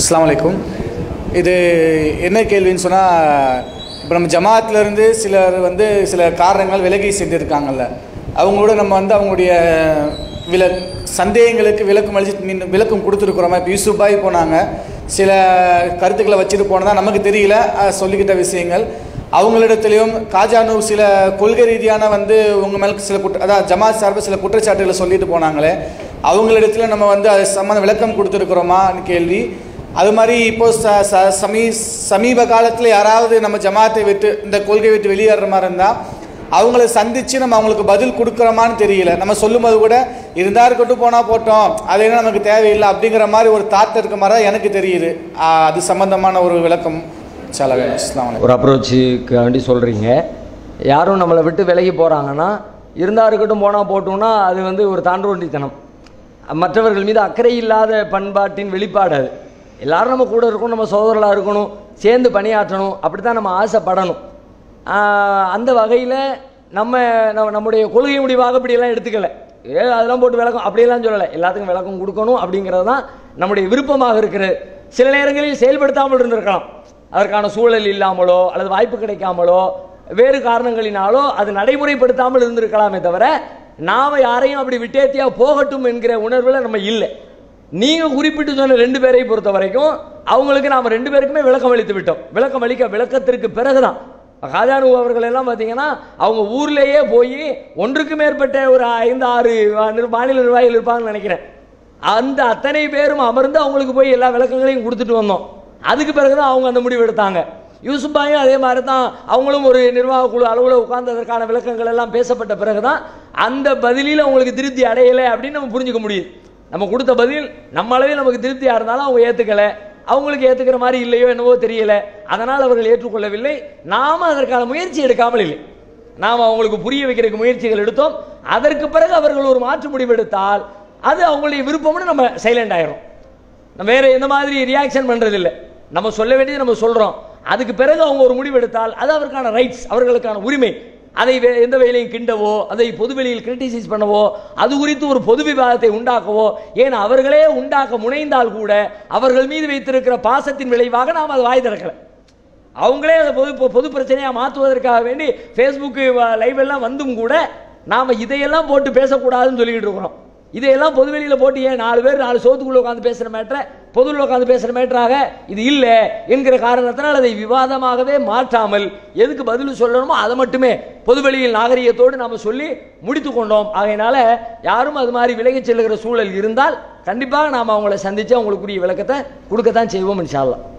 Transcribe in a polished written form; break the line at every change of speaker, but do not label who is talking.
அஸ்ஸலாமு அலைக்கும். இது என்ன கேள்வின்னு சொன்னால், இப்போ நம்ம ஜமாத்திலேருந்து சிலர் சில காரணங்கள் விலகி செஞ்சுருக்காங்கல்ல, அவங்களோட நம்ம அவங்களுடைய சந்தேகங்களுக்கு விளக்கம் கொடுத்துருக்குறோமா. இப்போ யூசுப் பாய் போனாங்க, சில கருத்துக்களை வச்சுட்டு போனதான் நமக்கு தெரியல சொல்லிக்கிட்ட விஷயங்கள். அவங்களிடத்துலையும் காஜானு சில கொள்கை ரீதியான உங்கள் மேலே சில அதாவது ஜமாத் சார்பில் சில குற்றச்சாட்டுகளை சொல்லிட்டு போனாங்களே, அவங்களிடத்துல நம்ம அது சம்மந்த விளக்கம் கொடுத்துருக்குறோமான்னு கேள்வி. அது மாதிரி இப்போது சமீப காலத்தில் யாராவது நம்ம ஜமாத்தை விட்டு இந்த கொள்கை விட்டு வெளியேற மாதிரி இருந்தால் அவங்கள சந்தித்து நம்ம அவங்களுக்கு பதில் கொடுக்குறோமான்னு தெரியல. நம்ம சொல்லும்போது கூட இருந்தால் இருக்கட்டும் போனால் போட்டோம், அது என்ன நமக்கு தேவையில்லை அப்படிங்கிற மாதிரி ஒரு தாட் இருக்க மாதிரி தான் எனக்கு தெரியுது. அது சம்மந்தமான ஒரு விளக்கம்
ஒரு அப்ரோச்சுக்கு வேண்டி சொல்கிறீங்க. யாரும் நம்மளை விட்டு விலகி போகிறாங்கன்னா இருந்தால் இருக்கட்டும் போனால் போட்டோம்னா அது ஒரு தாண்டோண்டித்தனம், மற்றவர்கள் மீது அக்கறை இல்லாத பண்பாட்டின் வெளிப்பாடு. அது எல்லோரும் நம்ம கூட இருக்கணும், நம்ம சகோதரர்களாக இருக்கணும், சேர்ந்து பணியாற்றணும், அப்படி தான் நம்ம ஆசைப்படணும். அந்த வகையில் நம்முடைய கொள்கை முடிவாக இப்படியெல்லாம் எடுத்துக்கலை, அதெல்லாம் போட்டு விளக்கம் அப்படியெல்லாம் சொல்லலை. எல்லாத்துக்கும் விளக்கம் கொடுக்கணும் அப்படிங்கிறது தான் நம்முடைய விருப்பமாக இருக்கிறது. சில நேரங்களில் செயல்படுத்தாமல் இருந்திருக்கலாம், அதற்கான சூழல் இல்லாமலோ அல்லது வாய்ப்பு கிடைக்காமலோ வேறு காரணங்களினாலோ அது நடைமுறைப்படுத்தாமல் இருந்திருக்கலாமே தவிர நாம் யாரையும் அப்படி விட்டேத்தியாக போகட்டும் என்கிற உணர்வில் நம்ம இல்லை. நீங்கள் குறிப்பிட்டு சொன்ன 2 பேரை பொறுத்த வரைக்கும் அவங்களுக்கு நாம் 2 பேருக்குமே விளக்கம் அளித்து விட்டோம். விளக்கத்திற்கு பிறகுதான் காஜானு அவர்கள் எல்லாம் பார்த்தீங்கன்னா அவங்க ஊர்லேயே போய் ஒன்றுக்கு மேற்பட்ட ஒரு 5-6 மாநில நிர்வாகிகள் இருப்பாங்கன்னு நினைக்கிறேன். அந்த அத்தனை பேரும் அமர்ந்து அவங்களுக்கு போய் எல்லா விளக்கங்களையும் கொடுத்துட்டு வந்தோம். அதுக்கு பிறகுதான் அவங்க அந்த முடிவு எடுத்தாங்க. யூசுப் பாயும் அதே மாதிரி தான், அவங்களும் ஒரு நிர்வாக குழு அளவில் உட்கார்ந்து அதற்கான விளக்கங்கள் எல்லாம் பேசப்பட்ட பிறகுதான் அந்த பதிலில் அவங்களுக்கு திருப்தி அடையலை அப்படின்னு நம்ம புரிஞ்சுக்க முடியுது. நம்ம கொடுத்த பதில் நம்ம அளவில் நமக்கு திருப்தியாக இருந்தாலும் அவங்க ஏற்றுக்கலை, அவங்களுக்கு ஏற்றுக்கிற மாதிரி இல்லையோ என்னவோ தெரியலை, அதனால் அவர்கள் ஏற்றுக்கொள்ளவில்லை. நாம் அதற்கான முயற்சி எடுக்காமல் இல்லை, நாம் அவங்களுக்கு புரிய வைக்கிறதுக்கு முயற்சிகள் எடுத்தோம். அதற்கு பிறகு அவர்கள் ஒரு மாற்று முடிவு எடுத்தால் அது அவங்களுடைய விருப்பம்னு நம்ம சைலண்ட் ஆயிரும். நம்ம வேறு எந்த மாதிரி ரியாக்ஷன் பண்ணுறதில்லை, நம்ம சொல்ல வேண்டியது நம்ம சொல்கிறோம். அதுக்கு பிறகு அவங்க ஒரு முடிவு எடுத்தால் அது அவருக்கான ரைட்ஸ், அவர்களுக்கான உரிமை. அதை எந்த வேலையும் கிண்டவோ அதை பொதுவெளியில் கிரிட்டிசைஸ் பண்ணவோ அது குறித்து ஒரு பொது விவாதத்தை உண்டாக்கவோ, ஏன் அவர்களே உண்டாக்க முனைந்தால் கூட அவர்கள் மீது வைத்திருக்கிற பாசத்தின் விளைவாக நாம் அதை வாய் திறக்கலை. அவங்களே அதை பொது பிரச்சனையாக மாற்றுவதற்காக வேண்டி ஃபேஸ்புக்கு லைவ் எல்லாம் வந்தும் கூட நாம் இதையெல்லாம் போட்டு பேசக்கூடாதுன்னு சொல்லிக்கிட்டு இருக்கிறோம். இதையெல்லாம் பொதுவெளியில் போட்டு ஏன் 4 பேர் 4 சோத்துக்குள்ளே உட்காந்து பேசுகிற மேட்டரை பொதுவில் உட்காந்து பேசுகிற மேட்டராக இது இல்லை என்கிற காரணத்தினால் அதை விவாதமாகவே மாற்றாமல் எதுக்கு பதில் சொல்லணுமோ அதை மட்டுமே பொதுவெளியில் நாகரிகத்தோடு நாம் சொல்லி முடித்து கொண்டோம். ஆகையினால யாரும் அது மாதிரி விலகிச் செல்லுகிற சூழல் இருந்தால் கண்டிப்பாக நாம் அவங்கள சந்தித்து அவங்களுக்குரிய விளக்கத்தை கொடுக்கத்தான் செய்வோம் இன்ஷா அல்லாஹ்.